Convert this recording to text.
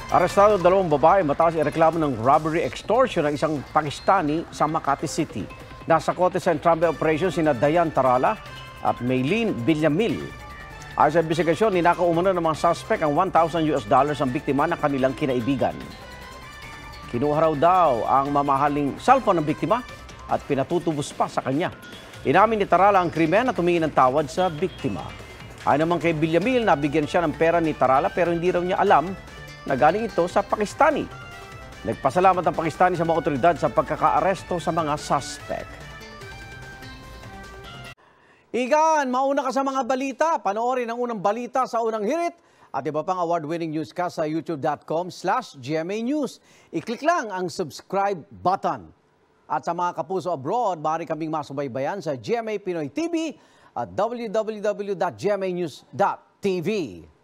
Arestado dalawang babae matapos ireklamo ng robbery extortion ng isang Pakistani sa Makati City. Nasa kote sa entrambe operation sina Dayan Tarala at Maylene Villamil. Ayon sa investigasyon, ninakaw umano ng mga suspect ang $1,000 ang biktima ng kanilang kinaibigan. Kinuha raw daw ang mamahaling cellphone ng biktima at pinatutubos pa sa kanya. Inamin ni Tarala ang krimen at humingi ng tawad sa biktima. Ayon naman kay Villamil, nabigyan siya ng pera ni Tarala pero hindi raw niya alam na galing ito sa Pakistani. Nagpasalamat ang Pakistani sa mga otoridad sa pagkakaaresto sa mga suspect. Igan, mauna ka sa mga balita. Panoorin ang unang balita sa unang hirit at iba pang award-winning newscast sa youtube.com/GMA News. I-click lang ang subscribe button. At sa mga kapuso abroad, maaari kaming masubaybayan sa GMA Pinoy TV at www.gmanews.tv.